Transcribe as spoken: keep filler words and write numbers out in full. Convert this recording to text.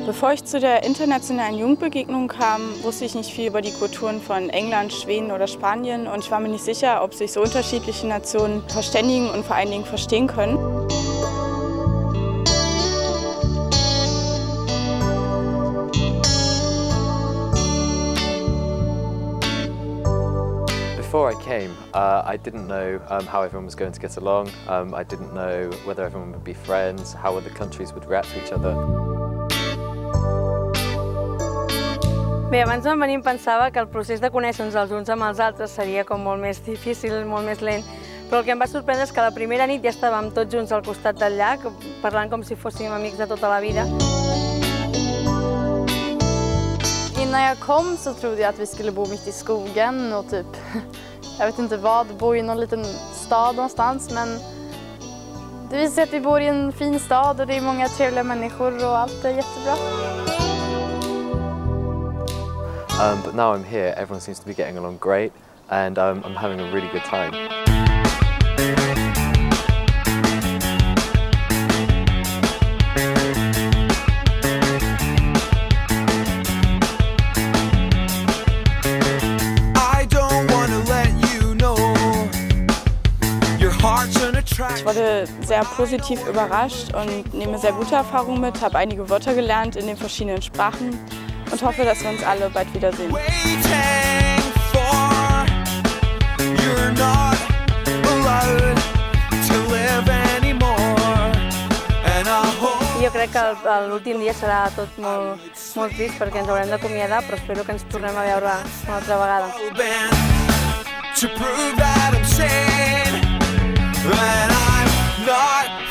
Bevor ich zu der internationalen Jugendbegegnung kam, wusste ich nicht viel über die Kulturen von England, Schweden oder Spanien und ich war mir nicht sicher, ob sich so unterschiedliche Nationen verständigen und vor allen Dingen verstehen können. Before I came, uh, I didn't know um, how everyone was going to get along. Um, I didn't know whether everyone would be friends, how other countries would react to each other. Bé, abans de venir em pensava que el procés de conèixer-nos els uns amb els altres seria com molt més difícil, molt més lent, però el que em va sorprendre és que la primera nit ja estàvem tots junts al costat del llac, parlant com si fóssim amics de tota la vida. Innan jag kom så trodde jag att vi skulle bo mitt i skogen och typ, jag vet inte vad, bo i någon liten stad någonstans, men det visar sig att vi bor i en fin stad och det är många trevliga människor och allt är jättebra. Um, but now I'm here, everyone seems to be getting along great and um, I'm having a really good time. Ich wurde sehr positiv überrascht und nehme sehr gute Erfahrungen mit, habe einige Wörter gelernt in den verschiedenen Sprachen und hoffe, dass wir uns alle bald wiedersehen. Jo crec que l'últim dia serà tot molt, molt trist perquè ens haurem d'acomiadar, però espero que ens tornem a veure una altra vegada. To prove that I'm sane, and I'm not